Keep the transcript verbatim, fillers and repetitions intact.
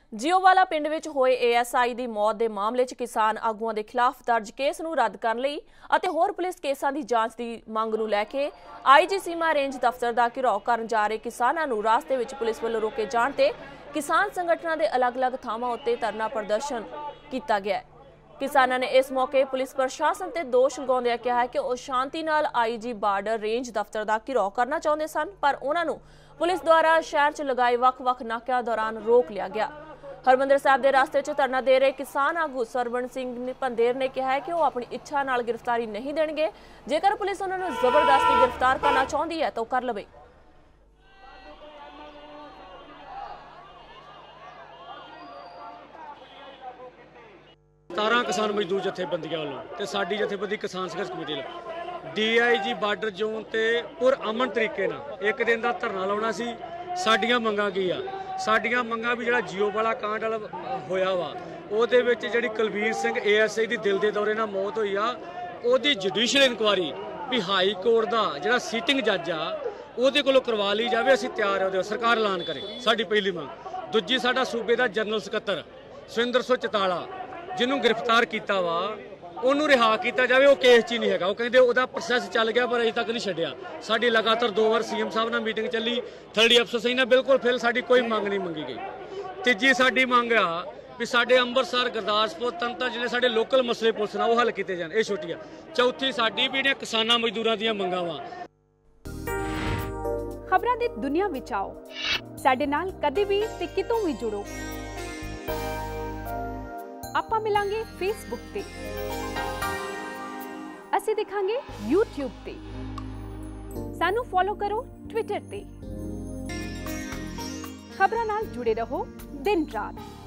जियोवाला पिंड विच होए ए एस आई की मौत के मामले च किसान आगूआं के खिलाफ दर्ज केस नूं रद्द करन लई अते होर पुलिस केसां की जांच की मंग नूं लैके आई जी सीमा रेंज दफ्तर का घिराव करन जा रहे किसानां नूं रास्ते विच पुलिस वल्लों रोके जाण ते किसान संगठनां दे अलग-अलग थावां उत्ते धरना प्रदर्शन किया गया। किसानां ने इस मौके पुलिस प्रशासन ते दोष लगाउंदिआं कहा है कि वह शांति नाल आई जी बार्डर रेंज दफ्तर का घिराव करना चाहुंदे सन, पर उन्हां नूं पुलिस द्वारा शहर च लगाए वख-वख नाकिਆਂ दौरान रोक लिया गया। हरमंदिर साहिब के रास्ते च धरना दे रहे किसान आगू सरवण सिंह पंदेर ने कहा है कि वह अपनी इच्छा नाल गिरफ्तारी नहीं देंगे, जेकर पुलिस उन्होंने जबरदस्ती गिरफ्तार करना चाहती है तो कर लवे। सतारह किसान मजदूर जथेबंदियों वालों ते साडी जथेबंदी किसान संघर्ष कमेटी वालों D I G border zone ते पुर अमन तरीके नाल एक दिन का धरना लाउणा सी। साडियां मंगां की आ साडियां मंगां भी जिहड़ा जियो वाला कांड होया वा ਉਹਦੇ ਵਿੱਚ ਜਿਹੜੀ Kulvir Singh A S I ਦੀ ਦਿਲ ਦੇ ਦੌਰੇ ਨਾਲ ਮੌਤ ਹੋਈ ਆ, ਉਹਦੀ ਜੁਡੀਸ਼ੀਅਲ ਇਨਕੁਆਰੀ ਵੀ ਹਾਈ ਕੋਰਟ ਦਾ ਜਿਹੜਾ ਸੀਟਿੰਗ ਜੱਜ ਆ ਉਹਦੇ ਕੋਲੋਂ ਕਰਵਾ ਲਈ ਜਾਵੇ। ਅਸੀਂ ਤਿਆਰ ਹਾਂ, ਉਹਦੇ ਸਰਕਾਰ ਐਲਾਨ ਕਰੇ, ਸਾਡੀ ਪਹਿਲੀ ਮੰਗ। ਦੂਜੀ ਸਾਡਾ ਸੂਬੇ ਦਾ ਜਨਰਲ ਸਕੱਤਰ ਸੁਰਿੰਦਰ ਸੋ ਚਤਾਲਾ ਜਿਹਨੂੰ ਗ੍ਰਿਫਤਾਰ ਕੀਤਾ ਵਾ ਉਹਨੂੰ ਰਿਹਾ ਕੀਤਾ ਜਾਵੇ। ਉਹ ਕੇਸ 'ਚ ਹੀ ਨਹੀਂ ਹੈਗਾ, ਉਹ ਕਹਿੰਦੇ ਉਹਦਾ ਪ੍ਰੋਸੈਸ ਚੱਲ ਗਿਆ ਪਰ ਅਜੇ ਤੱਕ ਨਹੀਂ ਛੱਡਿਆ। ਸਾਡੀ ਲਗਾਤਾਰ ਦੋ ਵਾਰ ਸੀਐਮ ਸਾਹਿਬ ਨਾਲ ਮੀਟਿੰਗ ਚੱਲੀ, ਥਰਡੀ ਅਫਸਰ ਸਹੀ ਨਾਲ ਬਿਲਕੁਲ ਫਿਰ ਸਾਡੀ ਕੋਈ ਮੰਗ ਨਹੀਂ ਮੰਗੀ ਗਈ। ਤੀਜੀ ਸਾਡੀ ਮੰਗ ਆ ਵੀ ਸਾਡੇ ਅੰਮ੍ਰਿਤਸਰ ਗੁਰਦਾਸਪੁਰ ਤੰਤਰ ਜਿਹੜੇ ਸਾਡੇ ਲੋਕਲ ਮਸਲੇ ਪੁਲਿਸ ਨਾਲ ਉਹ ਹੱਲ ਕੀਤੇ ਜਾਣ, ਇਹ ਛੋਟੀ ਆ। ਚੌਥੀ ਸਾਡੀ ਵੀ ਨੇ ਕਿਸਾਨਾਂ ਮਜ਼ਦੂਰਾਂ ਦੀਆਂ ਮੰਗਾਂ ਵਾ। ਖਬਰਾਂ ਦੀ ਦੁਨੀਆ ਵਿੱਚ ਆਓ, ਸਾਡੇ ਨਾਲ ਕਦੇ ਵੀ ਤੇ ਕਿਤੋਂ ਵੀ ਜੁੜੋ। ਆਪਾਂ ਮਿਲਾਂਗੇ ਫੇਸਬੁੱਕ ਤੇ, ਅਸੀਂ ਦਿਖਾਂਗੇ ਯੂਟਿਊਬ ਤੇ, ਸਾਨੂੰ ਫੋਲੋ ਕਰੋ ਟਵਿੱਟਰ ਤੇ। ਖਬਰਾਂ ਨਾਲ ਜੁੜੇ ਰਹੋ ਦਿਨ ਰਾਤ।